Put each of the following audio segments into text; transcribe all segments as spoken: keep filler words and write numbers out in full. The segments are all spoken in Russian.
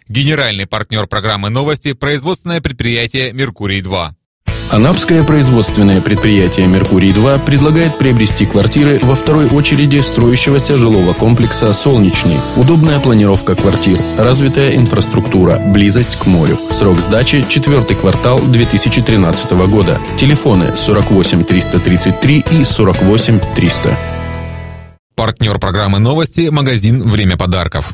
Генеральный партнер программы «Новости» – производственное предприятие «Меркурий-два». Анапское производственное предприятие «Меркурий-два» предлагает приобрести квартиры во второй очереди строящегося жилого комплекса «Солнечный». Удобная планировка квартир, развитая инфраструктура, близость к морю. Срок сдачи – четвертый квартал две тысячи тринадцатого года. Телефоны сорок восемь триста тридцать три и сорок восемь триста. Партнер программы «Новости» – магазин «Время подарков».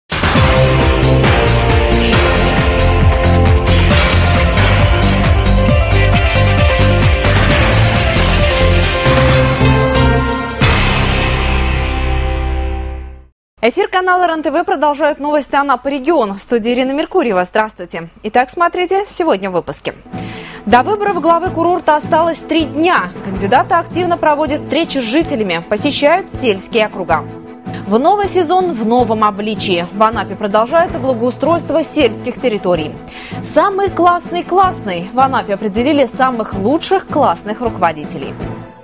Эфир канала РЕН-ТВ продолжает новости Анапы регион. В студии Ирина Меркурьева. Здравствуйте. Итак, смотрите сегодня в выпуске. До выборов главы курорта осталось три дня. Кандидаты активно проводят встречи с жителями, посещают сельские округа. В новый сезон в новом обличии. В Анапе продолжается благоустройство сельских территорий. Самый классный классный. В Анапе определили самых лучших классных руководителей.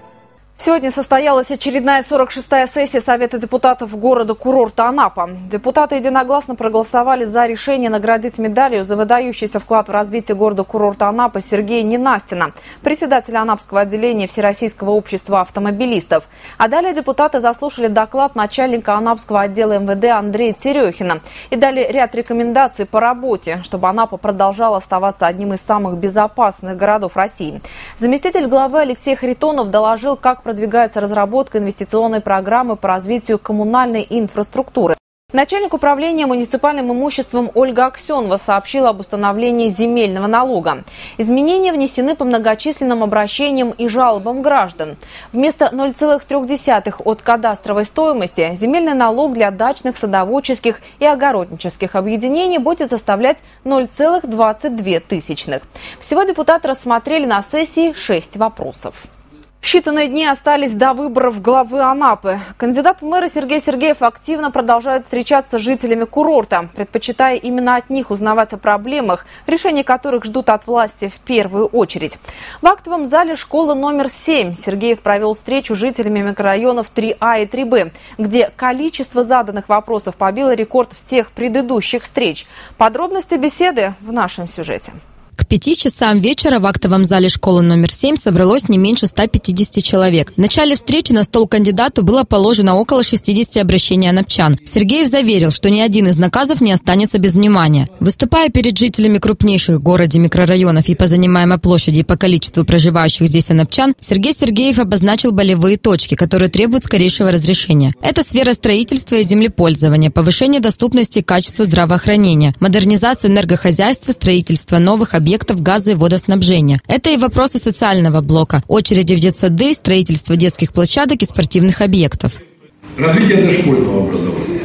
Сегодня состоялась очередная сорок шестая сессия Совета депутатов города-курорта Анапа. Депутаты единогласно проголосовали за решение наградить медалью за выдающийся вклад в развитие города-курорта Анапы Сергея Ненастина, председателя Анапского отделения Всероссийского общества автомобилистов. А далее депутаты заслушали доклад начальника Анапского отдела эм вэ дэ Андрея Терехина и дали ряд рекомендаций по работе, чтобы Анапа продолжала оставаться одним из самых безопасных городов России. Заместитель главы Алексей Харитонов доложил, как продвигается разработка инвестиционной программы по развитию коммунальной инфраструктуры. Начальник управления муниципальным имуществом Ольга Аксенова сообщила об установлении земельного налога. Изменения внесены по многочисленным обращениям и жалобам граждан. Вместо ноль целых три десятых от кадастровой стоимости земельный налог для дачных, садоводческих и огороднических объединений будет составлять ноль целых двадцать две тысячных. Всего депутаты рассмотрели на сессии шесть вопросов. Считанные дни остались до выборов главы Анапы. Кандидат в мэры Сергей Сергеев активно продолжает встречаться с жителями курорта, предпочитая именно от них узнавать о проблемах, решения которых ждут от власти в первую очередь. В актовом зале школы номер семь Сергеев провел встречу с жителями микрорайонов три А и три Б, где количество заданных вопросов побило рекорд всех предыдущих встреч. Подробности беседы в нашем сюжете. К пяти часам вечера в актовом зале школы номер семь собралось не меньше ста пятидесяти человек. В начале встречи на стол кандидату было положено около шестидесяти обращений анапчан. Сергеев заверил, что ни один из наказов не останется без внимания. Выступая перед жителями крупнейших в городе микрорайонов и по занимаемой площади и по количеству проживающих здесь анапчан, Сергей Сергеев обозначил болевые точки, которые требуют скорейшего разрешения. Это сфера строительства и землепользования, повышение доступности и качества здравоохранения, модернизация энергохозяйства, строительство новых объектов, объектов газа и водоснабжения. Это и вопросы социального блока, очереди в детсады, строительство детских площадок и спортивных объектов. Развитие дошкольного образования.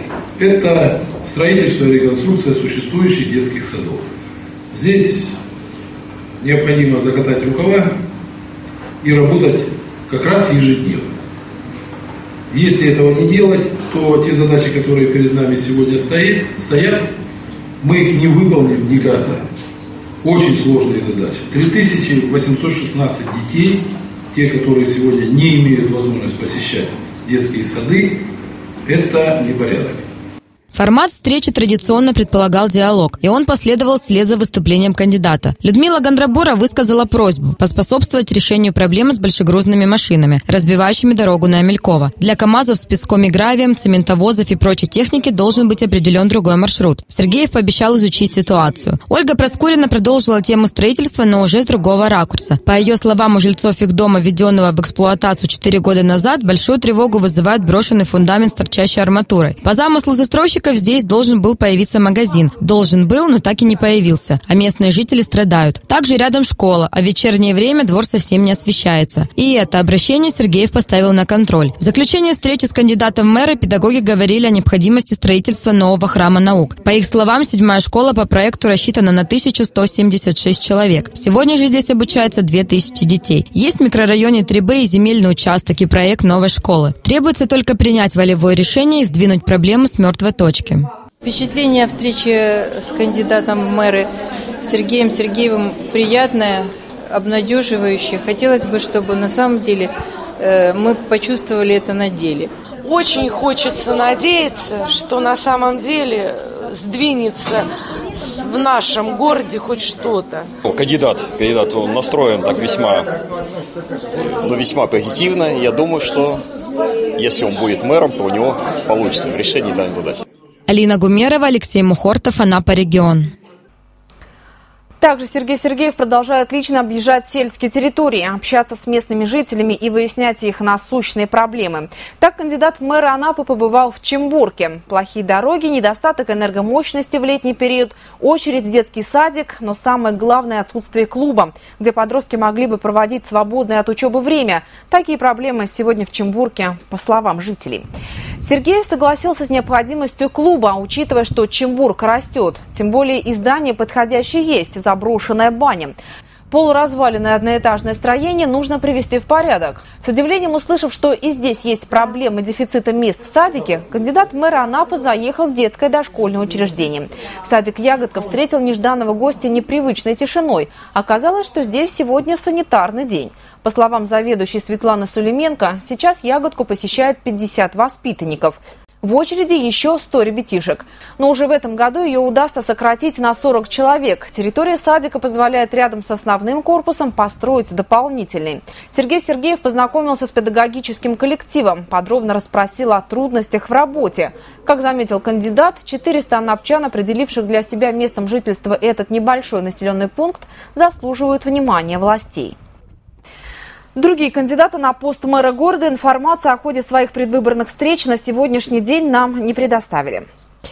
Это строительство и реконструкция существующих детских садов. Здесь необходимо закатать рукава и работать как раз ежедневно. Если этого не делать, то те задачи, которые перед нами сегодня стоят, стоят мы их не выполним никогда. Очень сложные задачи. три тысячи восемьсот шестнадцать детей, те, которые сегодня не имеют возможности посещать детские сады, это непорядок. Формат встречи традиционно предполагал диалог, и он последовал вслед за выступлением кандидата. Людмила Гондрабура высказала просьбу поспособствовать решению проблемы с большегрузными машинами, разбивающими дорогу на Амелькова. Для КАМАЗов с песком и гравием, цементовозов и прочей техники должен быть определен другой маршрут. Сергеев пообещал изучить ситуацию. Ольга Проскурина продолжила тему строительства, но уже с другого ракурса. По ее словам, у жильцов их дома, введенного в эксплуатацию четыре года назад, большую тревогу вызывает брошенный фундамент с торчащей арматурой. По замыслу застройщика здесь должен был появиться магазин. Должен был, но так и не появился. А местные жители страдают. Также рядом школа, а в вечернее время двор совсем не освещается. И это обращение Сергеев поставил на контроль. В заключение встречи с кандидатом в мэры педагоги говорили о необходимости строительства нового храма наук. По их словам, седьмая школа по проекту рассчитана на тысячу сто семьдесят шесть человек. Сегодня же здесь обучается две тысячи детей. Есть в микрорайоне три Б и земельный участок, и проект новой школы. Требуется только принять волевое решение и сдвинуть проблему с мертвой точки. Впечатление о встрече с кандидатом в мэры Сергеем Сергеевым приятное, обнадеживающее. Хотелось бы, чтобы на самом деле э, мы почувствовали это на деле. Очень хочется надеяться, что на самом деле сдвинется в нашем городе хоть что-то. Кандидат, кандидат он настроен так весьма, ну, весьма позитивно. Я думаю, что если он будет мэром, то у него получится в решении данной задачи. Алина Гумерова, Алексей Мухортов, Анапа, регион. Также Сергей Сергеев продолжает лично объезжать сельские территории, общаться с местными жителями и выяснять их насущные проблемы. Так кандидат в мэры Анапы побывал в Чимбурке. Плохие дороги, недостаток энергомощности в летний период, очередь в детский садик, но самое главное – отсутствие клуба, где подростки могли бы проводить свободное от учебы время. Такие проблемы сегодня в Чимбурке, по словам жителей. Сергеев согласился с необходимостью клуба, учитывая, что Чимбург растет. Тем более и здание подходящее есть – заброшенная баня. Полуразваленное одноэтажное строение нужно привести в порядок. С удивлением услышав, что и здесь есть проблемы дефицита мест в садике, кандидат в мэры Анапы заехал в детское дошкольное учреждение. Садик «Ягодка» встретил нежданного гостя непривычной тишиной. Оказалось, что здесь сегодня санитарный день. По словам заведующей Светланы Сулейменко, сейчас «Ягодку» посещает пятьдесят воспитанников. В очереди еще сто ребятишек. Но уже в этом году ее удастся сократить на сорок человек. Территория садика позволяет рядом с основным корпусом построить дополнительный. Сергей Сергеев познакомился с педагогическим коллективом, подробно расспросил о трудностях в работе. Как заметил кандидат, четыреста анапчан, определивших для себя местом жительства этот небольшой населенный пункт, заслуживают внимания властей. Другие кандидаты на пост мэра города информацию о ходе своих предвыборных встреч на сегодняшний день нам не предоставили.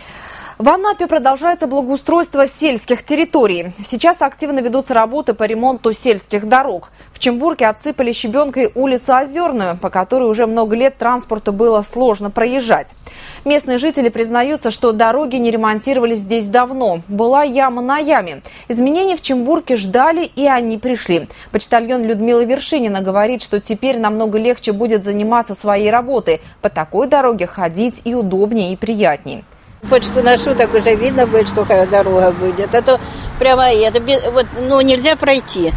В Анапе продолжается благоустройство сельских территорий. Сейчас активно ведутся работы по ремонту сельских дорог. В Чимбурке отсыпали щебенкой улицу Озерную, по которой уже много лет транспорту было сложно проезжать. Местные жители признаются, что дороги не ремонтировались здесь давно. Была яма на яме. Изменений в Чимбурке ждали, и они пришли. Почтальон Людмила Вершинина говорит, что теперь намного легче будет заниматься своей работой. По такой дороге ходить и удобнее, и приятнее. Почту ношу, так уже видно будет, что какая дорога будет. А то прямо это, вот, ну, нельзя пройти.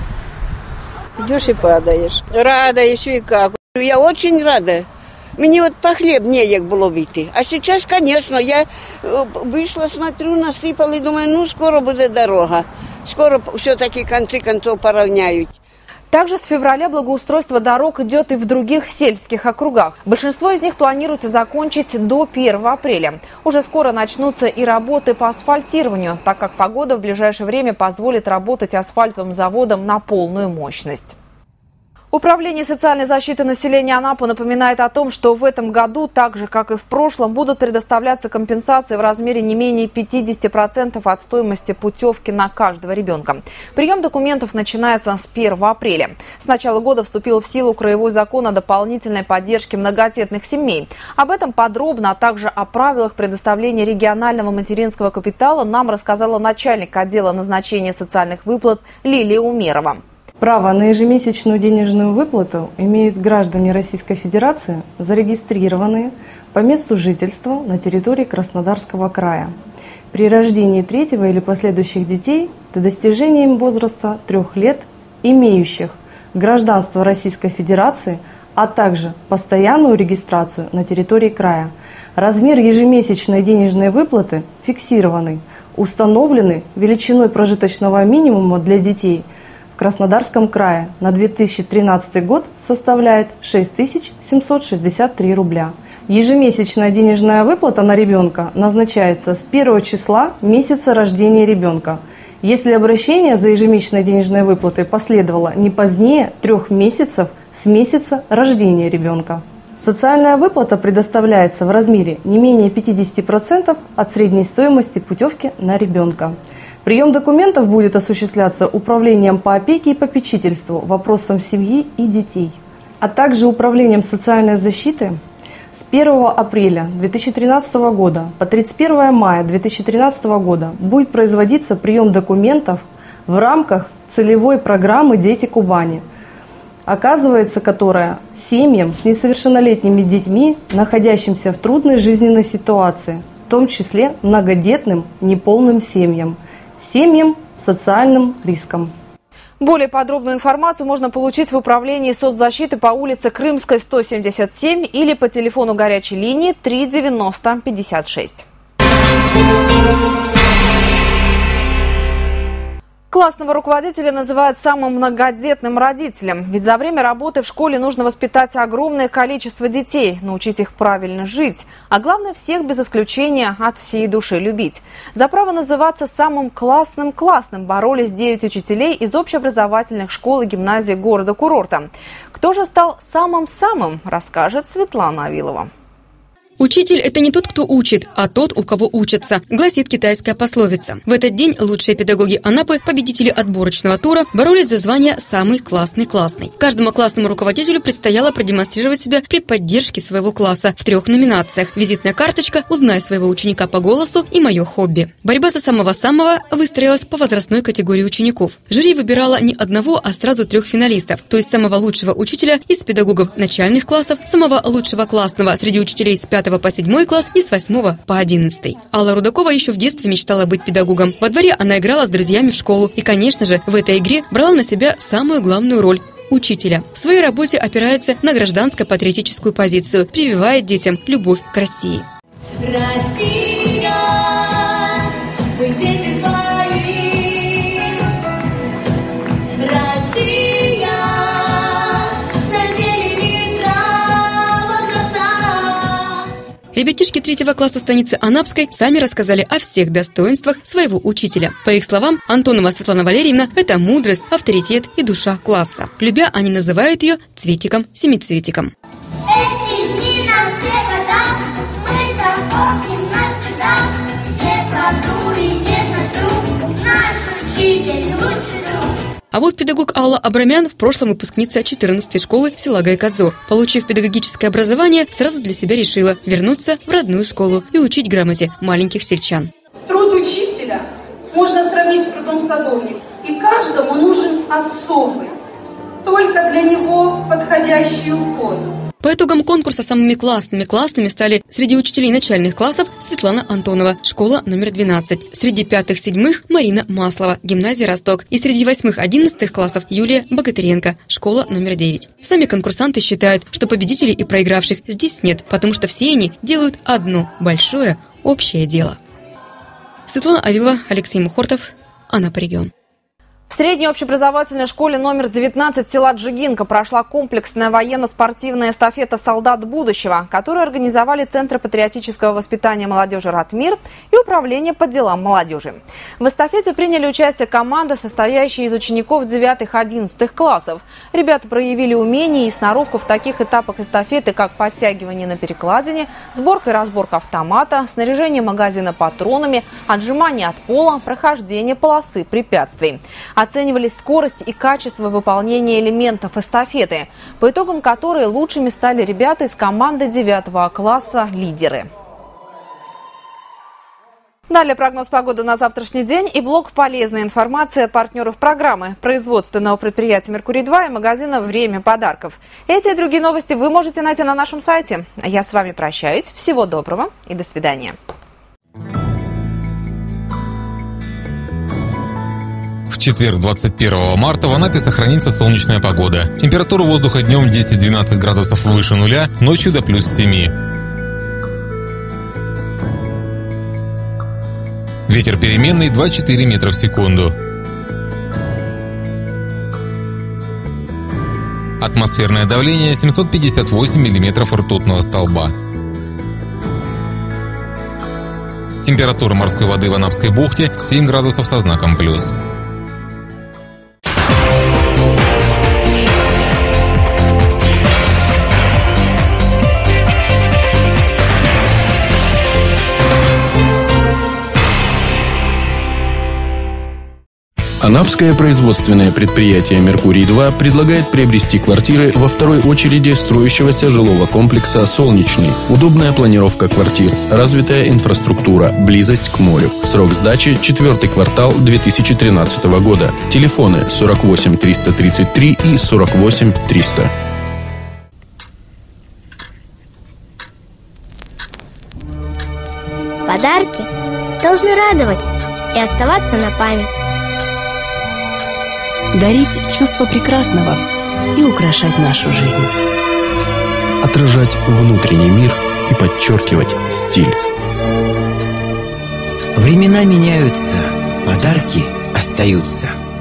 Идешь и падаешь. Рада еще и как. Я очень рада. Мне вот по хлеб неяк было выйти. А сейчас, конечно, я вышла, смотрю, насыпала и думаю, ну, скоро будет дорога. Скоро все-таки концы концов поравняют. Также с февраля благоустройство дорог идет и в других сельских округах. Большинство из них планируется закончить до первого апреля. Уже скоро начнутся и работы по асфальтированию, так как погода в ближайшее время позволит работать асфальтовым заводом на полную мощность. Управление социальной защиты населения Анапы напоминает о том, что в этом году, так же как и в прошлом, будут предоставляться компенсации в размере не менее пятидесяти процентов от стоимости путевки на каждого ребенка. Прием документов начинается с первого апреля. С начала года вступил в силу краевой закон о дополнительной поддержке многодетных семей. Об этом подробно, а также о правилах предоставления регионального материнского капитала нам рассказала начальник отдела назначения социальных выплат Лилия Умерова. Право на ежемесячную денежную выплату имеют граждане Российской Федерации, зарегистрированные по месту жительства на территории Краснодарского края. При рождении третьего или последующих детей до достижения им возраста трех лет, имеющих гражданство Российской Федерации, а также постоянную регистрацию на территории края. Размер ежемесячной денежной выплаты фиксированный, установленный величиной прожиточного минимума для детей в Краснодарском крае на две тысячи тринадцатый год составляет шесть тысяч семьсот шестьдесят три рубля. Ежемесячная денежная выплата на ребенка назначается с первого числа месяца рождения ребенка, если обращение за ежемесячной денежной выплатой последовало не позднее трех месяцев с месяца рождения ребенка. Социальная выплата предоставляется в размере не менее пятидесяти процентов от средней стоимости путевки на ребенка. Прием документов будет осуществляться Управлением по опеке и попечительству вопросам семьи и детей, а также Управлением социальной защиты. С первого апреля две тысячи тринадцатого года по тридцать первое мая две тысячи тринадцатого года будет производиться прием документов в рамках целевой программы «Дети Кубани», оказывается которая семьям с несовершеннолетними детьми, находящимся в трудной жизненной ситуации, в том числе многодетным неполным семьям, семьям с социальным риском. Более подробную информацию можно получить в Управлении соцзащиты по улице Крымской, сто семьдесят семь или по телефону горячей линии три девяносто пятьдесят шесть. Классного руководителя называют самым многодетным родителем. Ведь за время работы в школе нужно воспитать огромное количество детей, научить их правильно жить. А главное, всех без исключения от всей души любить. За право называться самым классным-классным боролись девять учителей из общеобразовательных школ и гимназий города-курорта. Кто же стал самым-самым, расскажет Светлана Авилова. Учитель – это не тот, кто учит, а тот, у кого учатся, гласит китайская пословица. В этот день лучшие педагоги Анапы, победители отборочного тура, боролись за звание «самый классный-классный». Каждому классному руководителю предстояло продемонстрировать себя при поддержке своего класса в трех номинациях: визитная карточка, узнай своего ученика по голосу и мое хобби. Борьба за самого-самого выстроилась по возрастной категории учеников. Жюри выбирало не одного, а сразу трех финалистов, то есть самого лучшего учителя из педагогов начальных классов, самого лучшего классного среди учителей с пятого по седьмой класс и с восьмого по одиннадцатый. Алла Рудакова еще в детстве мечтала быть педагогом. Во дворе она играла с друзьями в школу и, конечно же, в этой игре брала на себя самую главную роль – учителя. В своей работе опирается на гражданско-патриотическую позицию, прививает детям любовь к России. Россия, вы дети твои. Россия, на зелени трава краса. Ребятишки третьего класса станицы Анапской сами рассказали о всех достоинствах своего учителя. По их словам, Антонова Светлана Валерьевна – это мудрость, авторитет и душа класса. Любя, они называют ее цветиком-семицветиком. Эти дни на все года мы запомним навсегда. Теплоту и нежность рук наш учитель лучший друг. А вот педагог Алла Абрамян в прошлом выпускница четырнадцатой школы села Гайкадзор. Получив педагогическое образование, сразу для себя решила вернуться в родную школу и учить грамоте маленьких сельчан. Труд учителя можно сравнить с трудом садовника. И каждому нужен особый, только для него подходящий уход. По итогам конкурса самыми классными-классными стали среди учителей начальных классов Светлана Антонова, школа номер двенадцать. Среди пятых-седьмых Марина Маслова, гимназия Росток. И среди восьмых-одиннадцатых классов Юлия Богатыренко, школа номер девять. Сами конкурсанты считают, что победителей и проигравших здесь нет, потому что все они делают одно большое общее дело. Светлана Авилова, Алексей Мухортов, Анапа регион. В средней общеобразовательной школе номер девятнадцать села Джигинка прошла комплексная военно-спортивная эстафета «Солдат будущего», которую организовали Центр патриотического воспитания молодежи «Ратмир» и Управление по делам молодежи. В эстафете приняли участие команда, состоящая из учеников девятых-одиннадцатых классов. Ребята проявили умения и сноровку в таких этапах эстафеты, как подтягивание на перекладине, сборка и разборка автомата, снаряжение магазина патронами, отжимание от пола, прохождение полосы препятствий. Оценивались скорость и качество выполнения элементов эстафеты, по итогам которой лучшими стали ребята из команды девятого класса «Лидеры». Далее прогноз погоды на завтрашний день и блок полезной информации от партнеров программы, производственного предприятия «Меркурий-два» и магазина «Время подарков». Эти и другие новости вы можете найти на нашем сайте. Я с вами прощаюсь. Всего доброго и до свидания. В четверг, двадцать первого марта, в Анапе сохранится солнечная погода. Температура воздуха днем десять-двенадцать градусов выше нуля, ночью до плюс семи. Ветер переменный два-четыре метра в секунду. Атмосферное давление семьсот пятьдесят восемь миллиметров ртутного столба. Температура морской воды в Анапской бухте семь градусов со знаком плюс. Анапское производственное предприятие «Меркурий-два» предлагает приобрести квартиры во второй очереди строящегося жилого комплекса «Солнечный». Удобная планировка квартир, развитая инфраструктура, близость к морю. Срок сдачи – четвертый квартал две тысячи тринадцатого года. Телефоны сорок восемь триста тридцать три и сорок восемь триста. Подарки должны радовать и оставаться на память. Дарить чувство прекрасного и украшать нашу жизнь. Отражать внутренний мир и подчеркивать стиль. Времена меняются, подарки остаются.